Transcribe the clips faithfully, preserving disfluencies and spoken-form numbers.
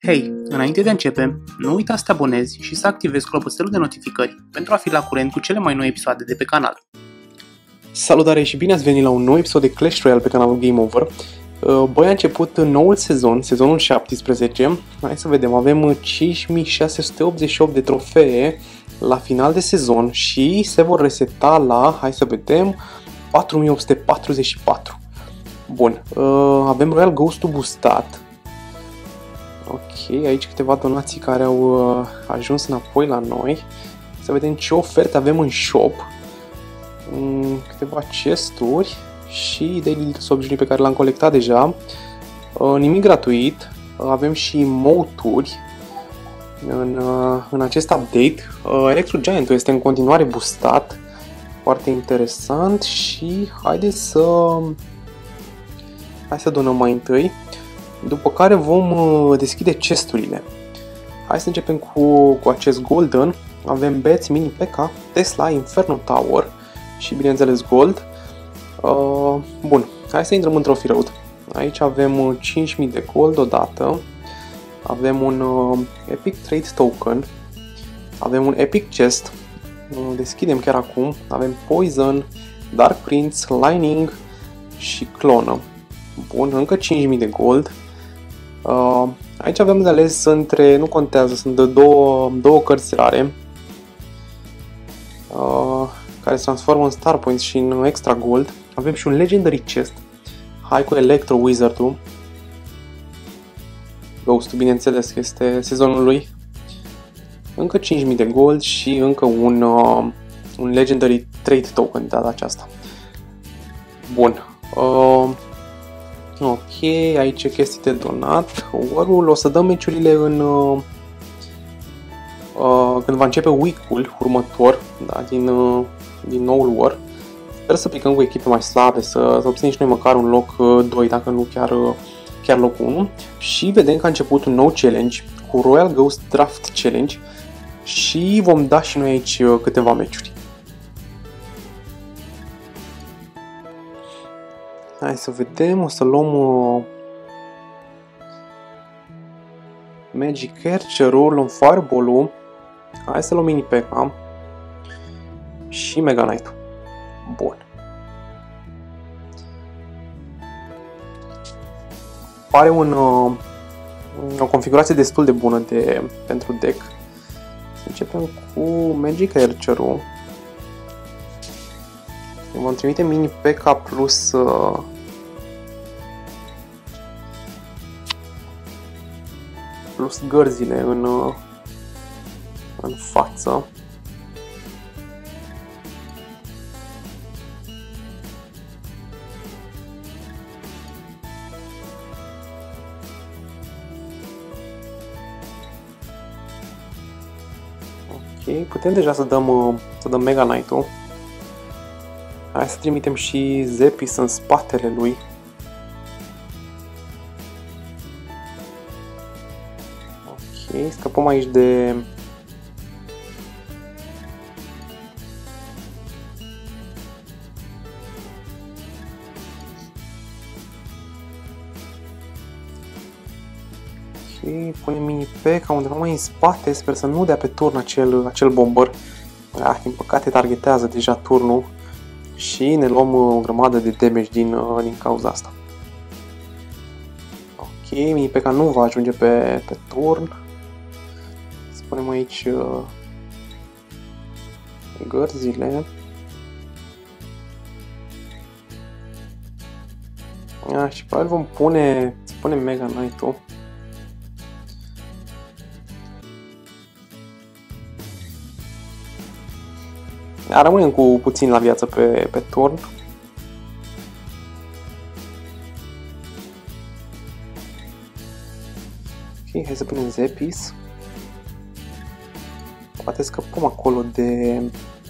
Hei, înainte de a începe, nu uita să te abonezi și să activezi clopoțelul de notificări pentru a fi la curent cu cele mai noi episoade de pe canal. Salutare și bine ați venit la un nou episod de Clash Royale pe canalul Game Over. Băi, a început noul sezon, sezonul șaptesprezece. Hai să vedem, avem cinci mii șase sute optzeci și opt de trofee la final de sezon și se vor reseta la, hai să vedem, patru mii opt sute patruzeci și patru. Bun, avem Royal Ghost-ul boostat. Ok, aici câteva donații care au uh, ajuns înapoi la noi. Să vedem ce oferte avem în shop. Mm, câteva chesturi și daily obișnuit pe care l-am colectat deja. Uh, nimic gratuit. Uh, avem și mote-uri în, uh, în acest update. Uh, Electro Giant-ul este în continuare boostat. Foarte interesant și haideți să... Hai să donăm mai întâi. După care vom deschide chesturile. Hai să începem cu, cu acest Golden. Avem Bats, Mini P K, Tesla, Inferno Tower și bineînțeles Gold. Uh, bun, hai să intrăm în Trophy Road. Aici avem cinci mii de Gold odată. Avem un uh, Epic Trade Token. Avem un Epic Chest. Uh, deschidem chiar acum. Avem Poison, Dark Prince, Lightning și Clonă. Bun, încă cinci mii de Gold. Uh, aici avem de ales între, nu contează, sunt de două, două cărți rare uh, care se transformă în Star Points și în Extra Gold. Avem și un Legendary Chest. Hai cu Electro Wizard-ul. Ghost-ul, bineînțeles, că este sezonul lui. Încă cinci mii de Gold și încă un, uh, un Legendary Trade Token de data aceasta. Bun. Uh, Ok, aici chestii de donat. War-ul, o să dăm meciurile în uh, uh, când va începe week-ul următor, da, din, uh, din noul War. Sper să picăm cu echipe mai slabe, să, să obținem și noi măcar un loc uh, doi, dacă nu chiar, uh, chiar locul unu. Și vedem că a început un nou challenge cu Royal Ghost Draft Challenge și vom da și noi aici uh, câteva meciuri. Hai să vedem, o să luăm uh, Magic Archer-ul, luăm Fireball-ul, hai să luăm Mini P K și Mega Knight-ul. Bun. Pare un, uh, o configurație destul de bună de, pentru deck. Să începem cu Magic Archer-ul. Vom trimite Mini P K plus uh, plus gărzile în, uh, în față. Ok, putem deja să dăm, uh, să dăm Mega Knight-ul. Hai să trimitem și Zepis în spatele lui. Ok, scăpăm aici de... Ok, punem Mini P ca undeva mai în spate, sper să nu dea pe turn acel, acel bomber. Ah, din păcate targetează deja turnul. Și ne luăm o grămadă de damage din, din cauza asta. Ok, Mini P K nu va ajunge pe, pe turn. Spunem aici uh, gărzile. A, și probabil vom pune, punem Mega Knight-ul. A, rămânem cu puțin la viață pe, pe turn. Ok, hai să punem Zepis. Poate scăpăm acolo de...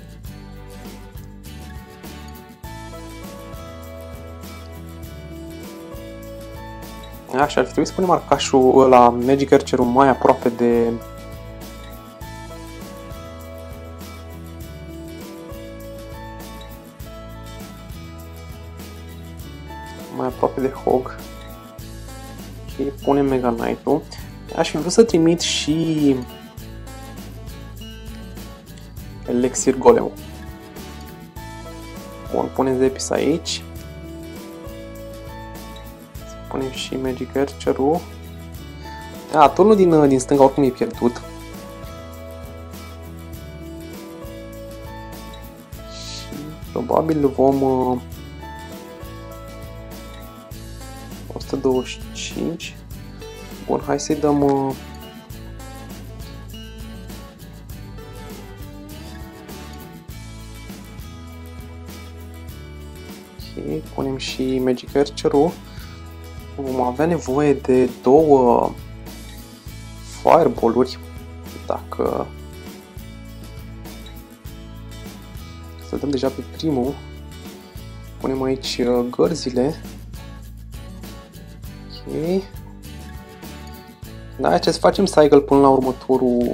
Așa, ar fi trebuit să punem arcașul ăla, Magic Archer-ul mai aproape de... mai aproape de Hog. Ok, punem Mega Knight-ul. Aș fi vrut să trimit și Elixir Golem. Bun, punem Zepis aici. Să punem și Magic Archer-ul. A, turnul din, din stânga oricum e pierdut. Și probabil vom... Uh, o sută douăzeci și cinci. Bun, hai să-i dăm... Uh, ok, punem și Magic Archer-ul. Vom avea nevoie de două fireball-uri. Dacă... Să dăm deja pe primul. Punem aici uh, gărzile. Ok. Da, ce să facem cycle până la următorul...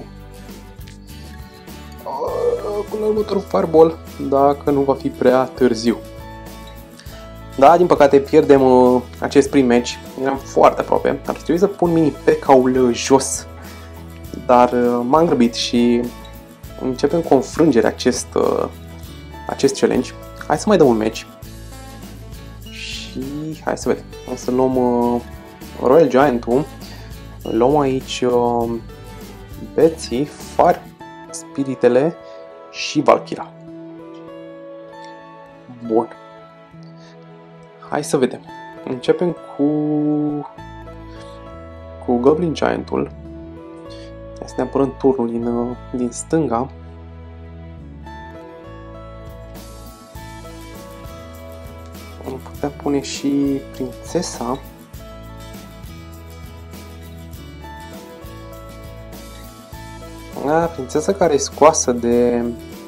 Uh, până la următorul fireball, dacă nu va fi prea târziu. Da, din păcate pierdem uh, acest prim match. Eram foarte aproape. Ar trebui să pun mini P K-ul jos. Dar uh, m-am grăbit și începem cu o înfrângere acest, uh, acest challenge. Hai să mai dăm un match. Și hai să vedem. O să luăm uh, Royal Giant-ul. Luăm aici uh, Betsy, Far, Spiritele și Valkyra. Bun. Hai să vedem. Începem cu cu Goblin Giant-ul. Hai să ne apărăm turnul din, din stânga. Am putea pune și prințesa. A, prințesa care e scoasă de...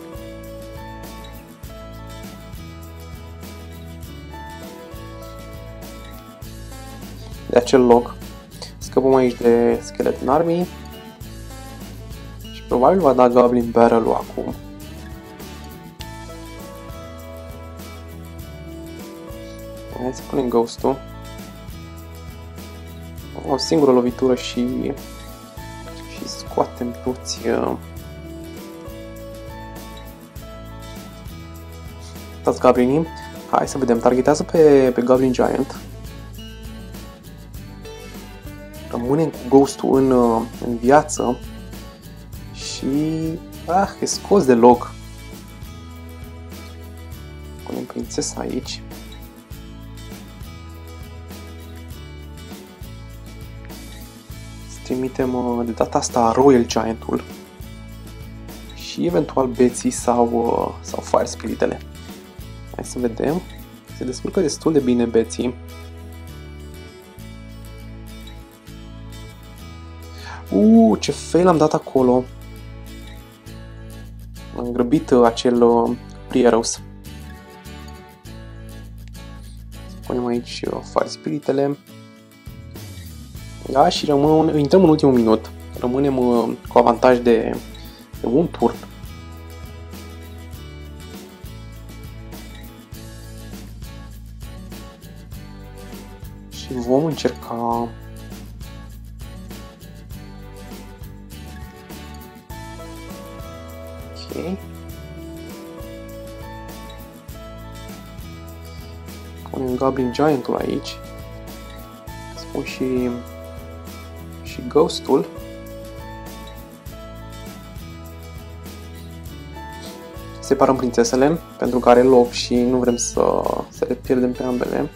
de acel loc. Scăpăm aici de Skeleton Army. Și probabil va da Goblin Barrel-ul acum. Hai să punem Ghost-ul. O singură lovitură și... și scoatem toți... Uh... toți Goblinii. Hai să vedem, targetează pe, pe Goblin Giant. Rămânem cu Ghost-ul în, în viață și... ah, e scos de loc. Punem prințesa aici. Trimitem de data asta Royal Giant-ul și eventual Betsy sau, sau Fire Spiritele. Hai să vedem. Se descurcă destul de bine Betsy. Uuu, ce fail am dat acolo. Am grăbit acel uh, Prieros. Punem aici uh, Fire Spiritele. Da, și rămân, intrăm în ultimul minut. Rămânem uh, cu avantaj de, de un turn. Și vom încerca... ok. Punem Goblin Giant-ul aici. Spun și... și Ghost-ul. Separăm prințesele pentru că are loc și nu vrem să, să le pierdem pe ambele.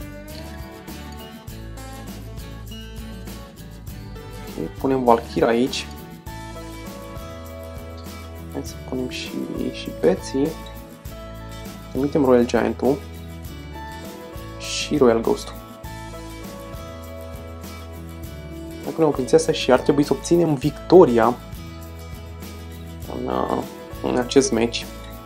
Okay, punem Valkyra aici. Hai să punem și, și Betsy. Trimitem Royal Giant-ul și Royal Ghost-ul. Mai punem o prințesă și ar trebui să obținem victoria în, în acest match.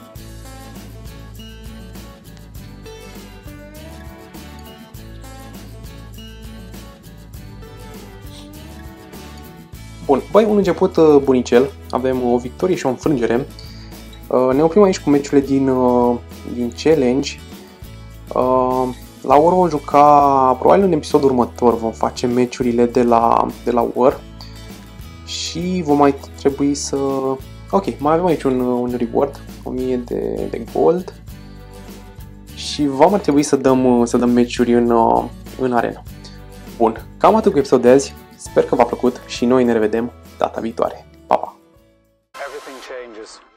Bun, băi, un început bunicel. Avem o victorie și o înfrângere. Ne oprim aici cu meciurile din, din challenge. La War vom juca, probabil în episodul următor vom face meciurile de la, de la War. și vom mai trebui să... Ok, mai avem aici un, un reward, o mie de, de gold și vom mai trebui să dăm, să dăm meciuri în, în arena. Bun, cam atât cu episodul de azi, sper că v-a plăcut și noi ne revedem data viitoare. Pa, pa! Everything changes.